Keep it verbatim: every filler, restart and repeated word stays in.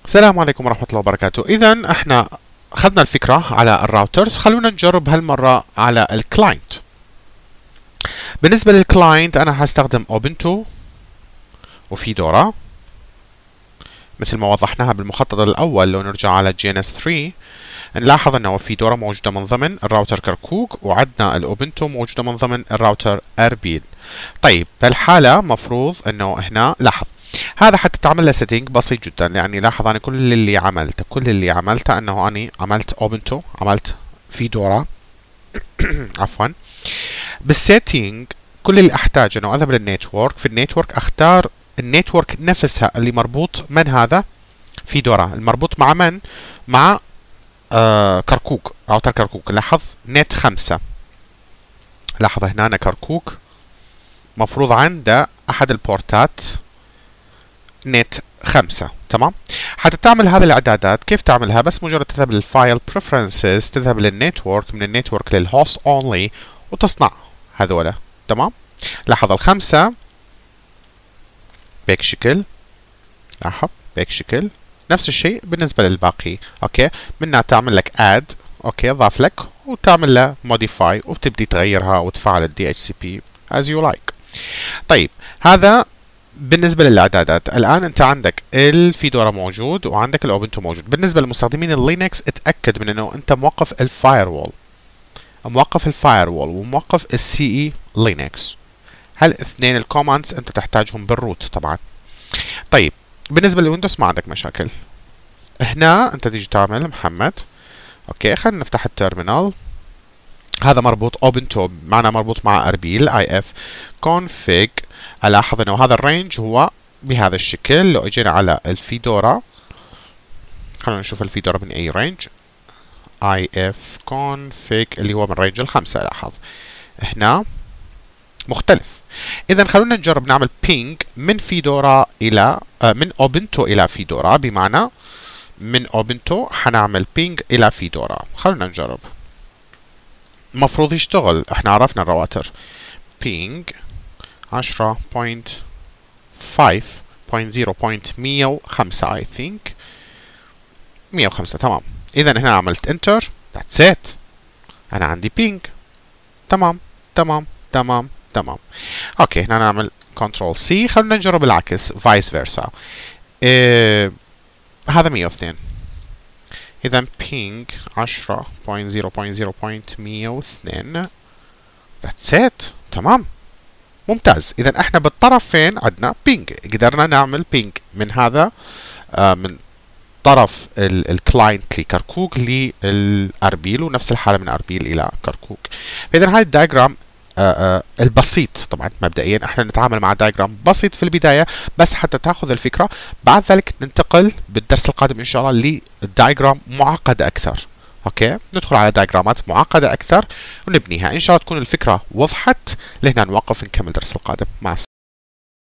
السلام عليكم ورحمة الله وبركاته. إذا احنا أخذنا الفكرة على الراوترز، خلونا نجرب هالمرة على الكلاينت. بالنسبة للكلاينت أنا هستخدم اوبنتو وفيدورا مثل ما وضحناها بالمخطط الأول. لو نرجع على جي إن إس ثري نلاحظ أنه فيدورا موجودة من ضمن الراوتر كركوك، وعندنا الأوبنتو موجودة من ضمن الراوتر أربيل. طيب بهالحالة مفروض أنه هنا لاحظ هذا حتى تعمل له سيتنج بسيط جدا. يعني لاحظ أنا كل اللي عملته كل اللي عملته أنه أنا عملت أوبنتو، عملت فيدورا عفوا. بالسيتنج كل اللي أحتاج أنه أذهب للنيتورك، في النيتورك أختار النيتورك نفسها اللي مربوط من هذا فيدورا، المربوط مع من؟ مع آه كركوك، راوتر كركوك. لاحظ نت خمسة، لاحظ هنا أنا كركوك مفروض عنده أحد البورتات نت خمسة. تمام. حتى تعمل هذه الإعدادات كيف تعملها؟ بس مجرد تذهب للفايل بريفرنسز، تذهب للنيتورك، من النيتورك للهوست اونلي، وتصنع هذولا. تمام. لاحظ الخمسة بهيك شكل، لاحظ بهيك شكل. نفس الشيء بالنسبة للباقي. اوكي، منها تعمل لك اد، اوكي ضاف لك، وتعمل له موديفاي، وبتبدي تغيرها وتفعل الدي اتش سي بي as you like. طيب هذا بالنسبة للإعدادات. الآن أنت عندك الفيدورا موجود وعندك الأوبنتو موجود. بالنسبة للمستخدمين اللينكس اتأكد من أنه أنت موقف الفاير وول، موقف الفاير وول وموقف السي اي لينكس. هالاثنين الكوماندز أنت تحتاجهم بالروت طبعا. طيب بالنسبة للويندوز ما عندك مشاكل. هنا أنت تيجي تعمل محمد، أوكي خلينا نفتح التيرمينال. هذا مربوط اوبنتو معنا مربوط مع اربيل اي اف config. الاحظ انه هذا الرينج هو بهذا الشكل. لو اجينا على الفيدورا، خلينا نشوف الفيدورا من اي رينج. اي اف config اللي هو من رينج الخمسة. لاحظ هنا مختلف. اذا خلونا نجرب نعمل بينج من فيدورا الى آه من اوبنتو الى فيدورا، بمعنى من اوبنتو حنعمل بينج الى فيدورا. خلونا نجرب. المفروض يشتغل. احنا عرفنا الرواتر بينج عشرة بوينت خمسة بوينت صفر بوينت مية وخمسة I think مية وخمسة. تمام. اذا هنا عملت انتر، that's it. انا عندي بينج. تمام تمام تمام تمام. اوكي هنا نعمل كنترول سي. خلونا نجرب العكس فايس فيرسا. اه هذا مية واثنين. إذا بينج عشرة بوينت صفر بوينت صفر بوينت مية واثنين. that's it. تمام ممتاز. إذا احنا بالطرفين عندنا بينج، قدرنا نعمل بينج من هذا آه من طرف الكلاينت لكركوك للأربيل، ونفس الحالة من أربيل إلى كركوك. فإذا هاي الدايجرام آه آه البسيط. طبعا مبدئيا احنا نتعامل مع دايجرام بسيط في البداية بس حتى تاخذ الفكرة. بعد ذلك ننتقل بالدرس القادم ان شاء الله لدايجرام معقدة اكثر. اوكي ندخل على دايجرامات معقدة اكثر ونبنيها ان شاء الله. تكون الفكرة وضحت. لهنا نوقف نكمل الدرس القادم. مع السلامة.